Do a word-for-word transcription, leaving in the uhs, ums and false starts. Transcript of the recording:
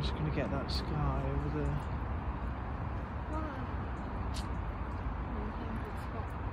just going to get that sky over there. Wow. Really good spot.